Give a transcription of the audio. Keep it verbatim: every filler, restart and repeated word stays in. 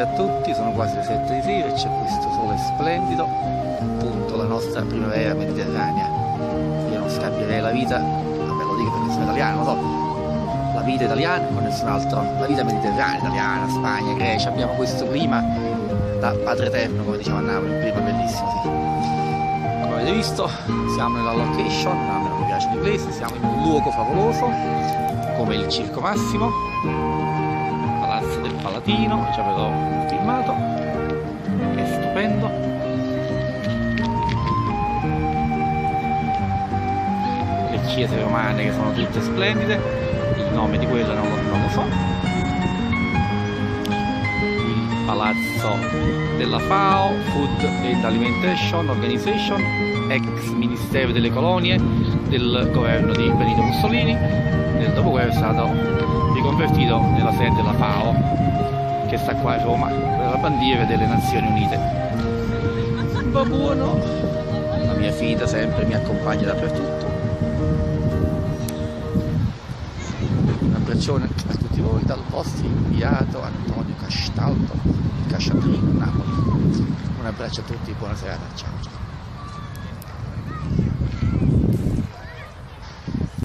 Buonasera a tutti, sono quasi le sette di sera e c'è questo sole splendido, appunto la nostra primavera mediterranea. Io non scambierei la vita, vabbè lo dico perché sono italiano, lo so, la vita italiana con nessun altro, la vita mediterranea, italiana, Spagna, Grecia, abbiamo questo clima da padre eterno, come diciamo a Napoli, un clima bellissimo, sì. Come avete visto siamo nella location, a me non mi piace l'inglese, siamo in un luogo favoloso come il Circo Massimo, Palazzo del Palatino, già ve l'ho filmato, che è stupendo. Le chiese romane che sono tutte splendide, il nome di quella non lo, non lo so. Il palazzo della FAO, Food and Alimentation Organization, ex Ministero delle Colonie del governo di Benito Mussolini. Nel dopoguerra è stato riconvertito nella sede della FAO, che sta qua a Roma, per la bandiera delle Nazioni Unite. Va buono, la mia figlia sempre mi accompagna dappertutto. Un abbraccione a tutti voi dal vostro inviato Antonio Castaldo, Casciatrino, Napoli. Un abbraccio a tutti, buona serata, ciao ciao.